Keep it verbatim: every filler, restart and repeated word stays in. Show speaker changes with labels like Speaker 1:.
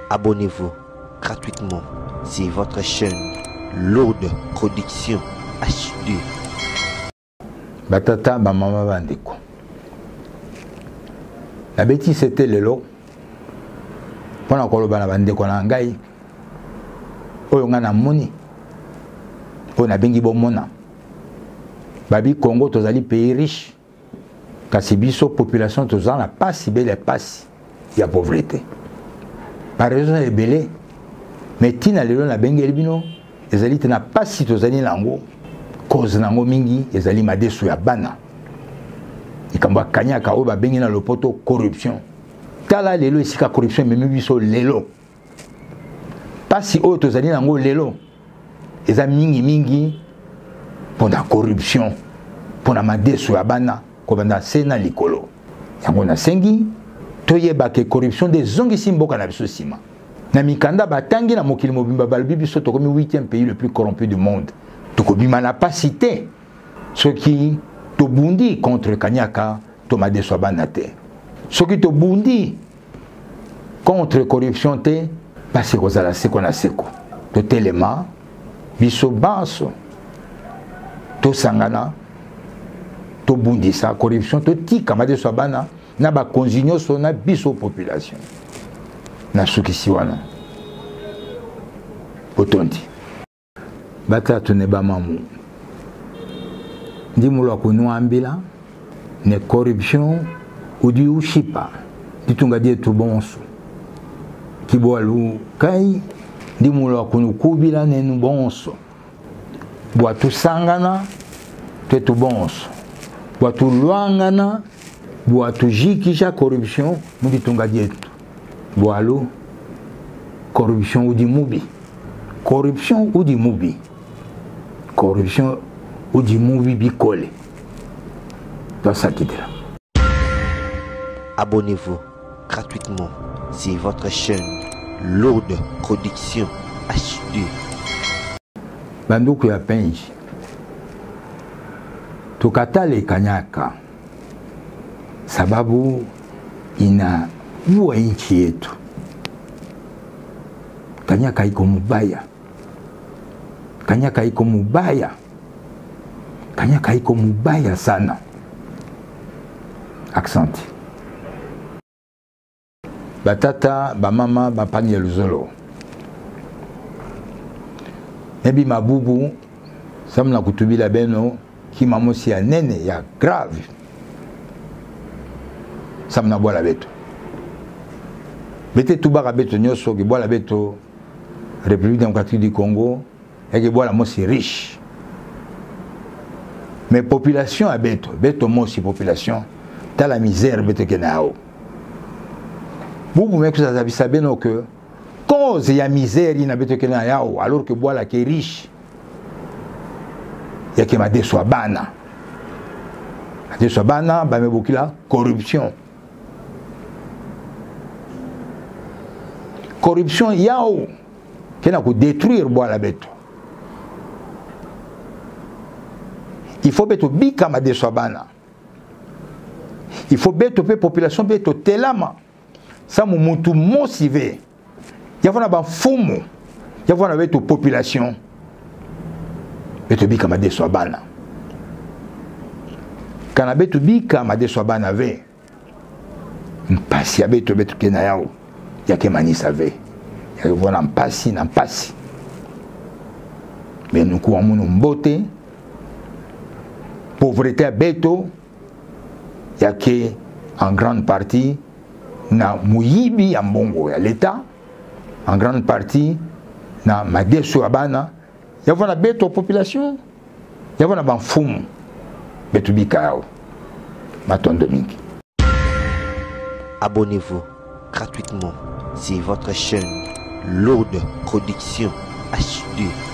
Speaker 1: Abonnez-vous gratuitement sur votre chaîne Lourde Production H D.
Speaker 2: Batata ba mama bandeko. La bêtise c'était lelo. Pona koloba na bandeko na ngai. Oyo nga na moni. Oyo na bengi bomona. Babi Congo tozali pays riche. Kasi biso population tozala na pasi bele pasi ya pauvreté. Par raison ebele. Mais tina lelo na bengi elbino ezali tena pasi tozali nango. Cause nango mingi ezali madeso ya bana. Ikambo kanyaka oyo babengi na lopoto corruption. Tala lelo esika corruption memi biso lelo. Pasi oyo tozali nango lelo eza mingi mingi pona corruption, pona madeso ya bana kobanda sena likolo. Yango na sengi toyeba ke corruption de zongisi mboka na biso sima. Na mikanda batangi na mokili mobimba balbi biso tokomi huitième pays le plus corrompu du monde. Tokobima na pas cité ceux qui tobundi contre Kanyaka tomade bana te. Ceux qui tobundi contre corruption te parce que kozala seko na seko. To telema biso baso to sangana to bundi sa corruption to tika made bana na ba konzinyo so na biso population. Na sukisi wana. Otondi. Bata tuneba mamu. Ndi mulo kunuambila ne corruption ou du ushipa. Ditunga die tu bonso. Kiboalu kai ndi mulo kunukubila ne bonso. Bwa tu sangana te tu bonso. Bwa tu luangana bwa tu jikisha corruption mu ditunga die tu. Boalu corruption ou di mubi. Corruption ou di mubi. Corruption ou du movie bicole. Dans ça qui est là.
Speaker 1: Abonnez-vous gratuitement sur votre chaîne Lourde Production H D.
Speaker 2: Banduku ya penji. Tukatale Kanyaka. Sababu ina uwa inchi yetu. Kanyaka iko mubaya. Kanyaka iko mubaya. Kanyaka iko mubaya sana. Accent. Batata, bamama, bapani ya luzolo. Nebi mabubu, samna kutubila beno, ki mamosi ya nene, ya grave. Samna boala beto. Bete tubaka beto nyoso, ki boala beto, République démocratique du Congo, et que voilà, moi c'est riche. Mais population à Beto, Beto moi aussi population, t'as la misère Beto Kenao. Beaucoup mecs ça savent saber non que cause y a misère il na Beto Kenao alors que voilà qui est riche. Il y a qui m'a déçoit bana. Déçoit bana, bah mais beaucoup là corruption. Corruption yao qui n'a que détruire bois la Beto. Il faut beto bika ma desobana. Il faut beto pe population beto telama. Ça mu mutu mosive. Ya vona ba fumu. Ya vona beto population. Beto bika ma desobana. Kana beto bika ma desobana ve. Mpasi ya beto beto kena yao. Ya ke manisa ve. Ya vona mpasi na mpasi. Mais nous courons nous mbote. Pauvreté à Beto, il y a que en grande partie na muyibi ya mbongo ya l'État, en grande partie na madeso abana, il y a Beto population, il y a ban fumu, Beto bikao, maton domingue.
Speaker 1: Abonnez-vous gratuitement sur votre chaîne Lourde Production H D.